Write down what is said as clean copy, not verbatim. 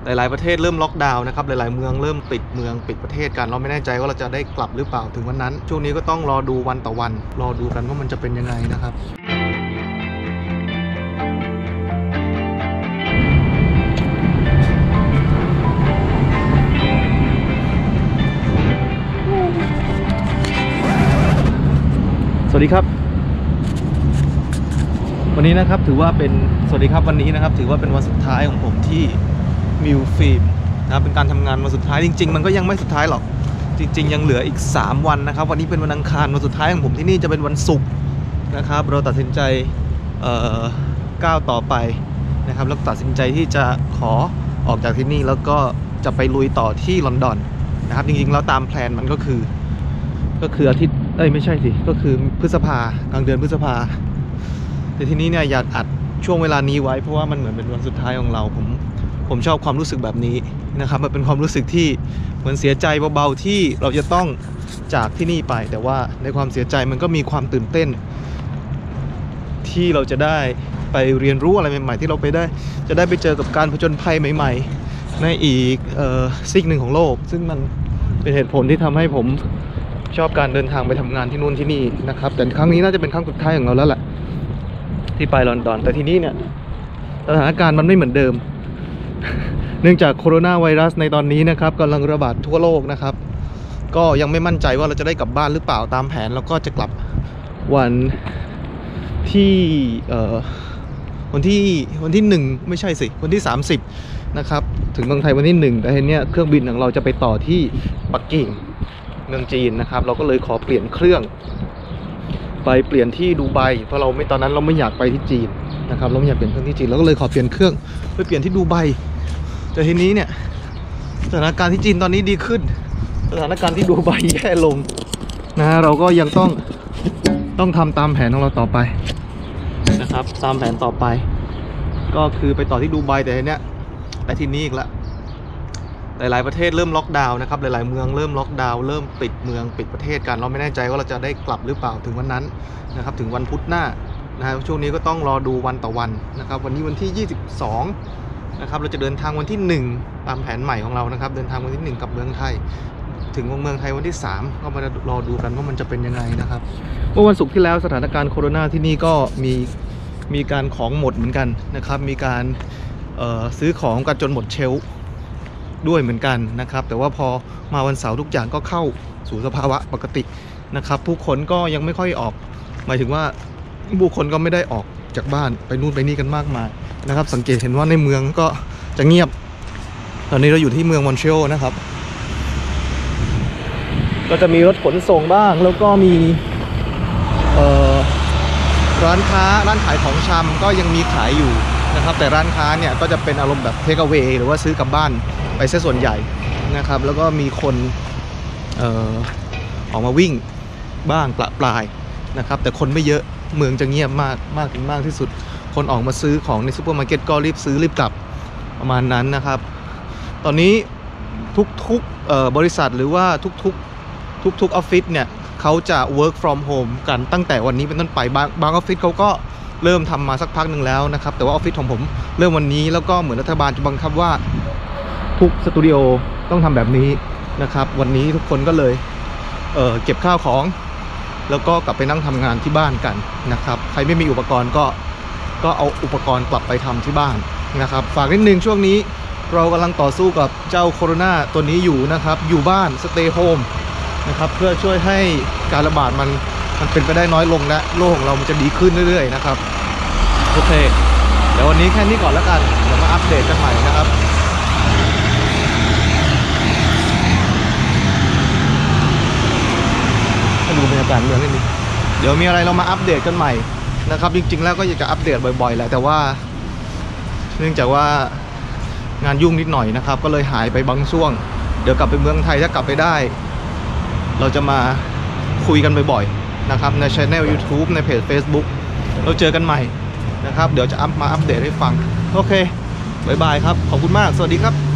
หลายๆประเทศเริ่มล็อกดาวน์นะครับหลายๆเมืองเริ่มปิดเมืองปิดประเทศกันเราไม่แน่ใจว่าเราจะได้กลับหรือเปล่าถึงวันนั้นช่วงนี้ก็ต้องรอดูวันต่อวันรอดูกันว่ามันจะเป็นยังไงนะครับสวัสดีครับวันนี้นะครับถือว่าเป็นสวัสดีครับวันนี้นะครับถือว่าเป็นวันสุดท้ายของผมที่มิวฟิล์มนะเป็นการทำงานวันสุดท้ายจริงๆมันก็ยังไม่สุดท้ายหรอกจริงๆยังเหลืออีก3วันนะครับวันนี้เป็นวันอังคารวันสุดท้ายของผมที่นี่จะเป็นวันศุกร์นะครับเราตัดสินใจก้าวต่อไปนะครับแล้วตัดสินใจที่จะขอออกจากที่นี่แล้วก็จะไปลุยต่อที่ลอนดอนนะครับจริงๆแล้วตามแพลนมันก็คืออาทิตย์ไม่ใช่สิก็คือพฤษภากลางเดือนพฤษภาแต่ทีนี้เนี่ยอยากอัดช่วงเวลานี้ไว้เพราะว่ามันเหมือนเป็นวันสุดท้ายของเราผมชอบความรู้สึกแบบนี้นะครับมันเป็นความรู้สึกที่เหมือนเสียใจเบาๆที่เราจะต้องจากที่นี่ไปแต่ว่าในความเสียใจมันก็มีความตื่นเต้นที่เราจะได้ไปเรียนรู้อะไรใหม่ๆที่เราจะได้ไปเจอกับการผจญภัยใหม่ๆในอีกซีกหนึ่งของโลกซึ่งมันเป็นเหตุผลที่ทำให้ผมชอบการเดินทางไปทำงานที่นู่นที่นี่นะครับแต่ครั้งนี้น่าจะเป็นครั้งสุดท้ายของเราแล้วแหละที่ไปลอนดอนแต่ทีนี้เนี่ยสถานการณ์มันไม่เหมือนเดิม เนื่องจากโคโรนาไวรัสในตอนนี้นะครับกำลังระบาดทั่วโลกนะครับก็ยังไม่มั่นใจว่าเราจะได้กลับบ้านหรือเปล่าตามแผนแล้วก็จะกลับวันที่วันที่1ไม่ใช่สิวันที่30นะครับถึงเมืองไทยวันที่1แต่ทีเนี้ยเครื่องบินของเราจะไปต่อที่ปักกิ่งเมืองจีนนะครับเราก็เลยขอเปลี่ยนเครื่องไปเปลี่ยนที่ดูไบเพราะตอนนั้นเราไม่อยากไปที่จีนนะครับเราไม่อยากเปลี่ยนเครื่องที่จีนเราก็เลยขอเปลี่ยนเครื่องไปเปลี่ยนที่ดูไบแต่ทีนี้เนี่ยสถานการณ์ที่จีนตอนนี้ดีขึ้นสถานการณ์ที่ดูไบแย่ลงนะเราก็ยังต้องทำตามแผนของเราต่อไปนะครับตามแผนต่อไปก็คือไปต่อที่ดูไบแต่ทีนี้อีกแล้วหลายๆประเทศเริ่มล็อกดาวน์นะครับหลายๆเมืองเริ่มล็อกดาวน์เริ่มปิดเมืองปิดประเทศกันเราไม่แน่ใจว่าเราจะได้กลับหรือเปล่าถึงวันนั้นนะครับถึงวันพุธหน้านะครับช่วงนี้ก็ต้องรอดูวันต่อวันนะครับวันนี้วันที่22นะครับเราจะเดินทางวันที่1ตามแผนใหม่ของเรานะครับเดินทางวันที่1กับเมืองไทยถึงเมืองไทยวันที่3ก็มารอดูกันว่ามันจะเป็นยังไงนะครับเมื่อวันศุกร์ที่แล้วสถานการณ์โควิดที่นี่ก็มีการของหมดเหมือนกันนะครับมีการซื้อของกันจนหมดเชลฟ์ด้วยเหมือนกันนะครับแต่ว่าพอมาวันเสาร์ทุกอย่างก็เข้าสู่สภาวะปกตินะครับผู้คนก็ยังไม่ค่อยออกหมายถึงว่าผู้คนก็ไม่ได้ออกจากบ้านไปนู่นไปนี่กันมากมายนะครับสังเกตเห็นว่าในเมืองก็จะเงียบตอนนี้เราอยู่ที่เมืองมอนทรีออลนะครับก็จะมีรถขนส่งบ้างแล้วก็มีร้านขายของชำก็ยังมีขายอยู่นะครับแต่ร้านค้าเนี่ยก็จะเป็นอารมณ์แบบเทคเอาเวย์หรือว่าซื้อกลับบ้านไปซะส่วนใหญ่นะครับแล้วก็มีคนออกมาวิ่งบ้างประปรายนะครับแต่คนไม่เยอะเมืองจะเงียบมากถึงมากที่สุดคนออกมาซื้อของในซูเปอร์มาร์เก็ตก็รีบซื้อรีบกลับประมาณนั้นนะครับตอนนี้ทุกบริษัทหรือว่าทุกออฟฟิศเนี่ยเขาจะ work from home กันตั้งแต่วันนี้เป็นต้นไปบางออฟฟิศเขาก็เริ่มทำมาสักพักหนึ่งแล้วนะครับแต่ว่าออฟฟิศของผมเริ่มวันนี้แล้วก็เหมือนรัฐบาลจะบังคับว่าทุกสตูดิโอต้องทำแบบนี้นะครับวันนี้ทุกคนก็เลยเก็บข้าวของแล้วก็กลับไปนั่งทำงานที่บ้านกันนะครับใครไม่มีอุปกรณ์ก็เอาอุปกรณ์กลับไปทำที่บ้านนะครับฝากนิดนึงช่วงนี้เรากำลังต่อสู้กับเจ้าโคโรนาตัวนี้อยู่นะครับอยู่บ้าน stay home นะครับเพื่อช่วยให้การระบาดมันเป็นไปได้น้อยลงและโลกของเรามันจะดีขึ้นเรื่อยๆนะครับโอเคเดี๋ยววันนี้แค่นี้ก่อนแล้วกันเดี๋ยวมาอัปเดตกันใหม่นะครับให้ดูบรรยากาศเมืองนิดนึงเดี๋ยวมีอะไรเรามาอัปเดตกันใหม่นะครับจริงๆแล้วก็อยากจะอัปเดตบ่อยๆแหละแต่ว่าเนื่องจากว่างานยุ่งนิดหน่อยนะครับก็เลยหายไปบางช่วงเดี๋ยวกลับไปเมืองไทยถ้ากลับไปได้เราจะมาคุยกันบ่อยๆนะครับใน Channel YouTube ในเพจ Facebook เราเจอกันใหม่นะครับเดี๋ยวจะมาอัปเดตให้ฟังโอเคบ๊ายบายครับขอบคุณมากสวัสดีครับ